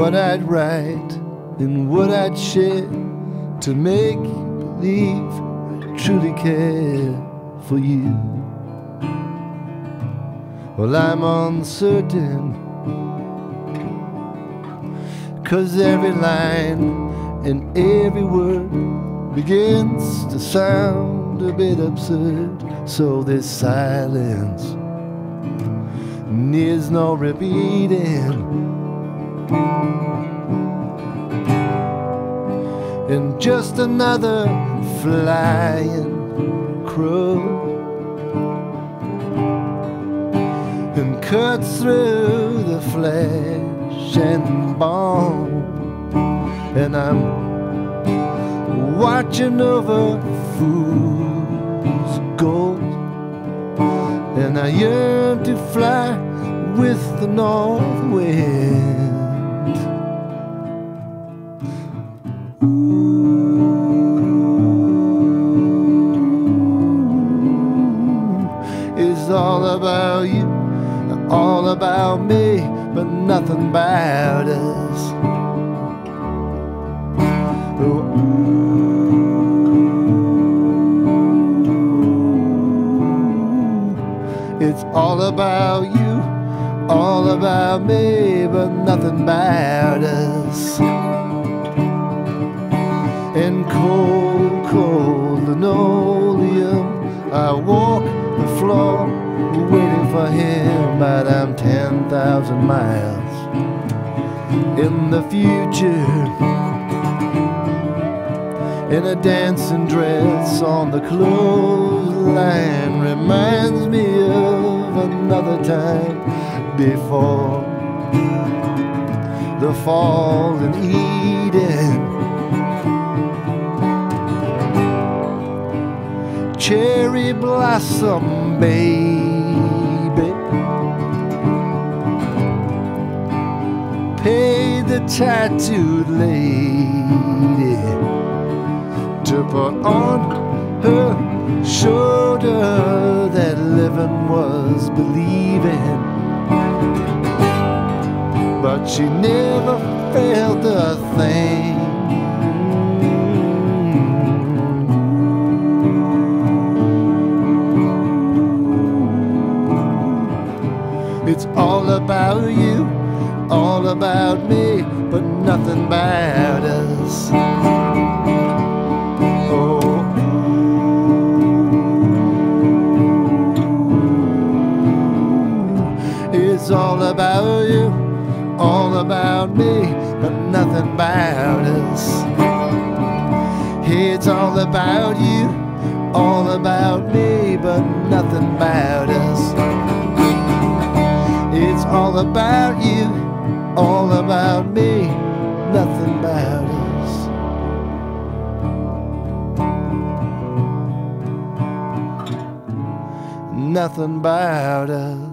what I'd write and what I'd share to make you believe I truly care for you. Well, I'm uncertain, 'cause every line and every word begins to sound a bit absurd. So this silence needs no repeating, and just another flying crow, and cuts through the flesh and bone. And I'm watching over fool's gold, and I yearn to fly with the north wind. Ooh, it's all about you, all about me, but nothing about us. Oh, it's all about you, all about me, but nothing about us. In cold, cold linoleum, I walk the floor waiting for him, but I'm 10,000 miles in the future, in a dancing dress on the clothesline. Reminds me of another time before the fall in Eden. Cherry blossom, baby, paid the tattooed lady to put on her shoulder that living was believing, but she never felt a thing. It's all about you, all about me, but nothing about us. Oh, it's all about you, all about me, but nothing about us. It's all about you, all about me, but nothing about us. It's all about you, all about me, nothing about us. Nothing about us.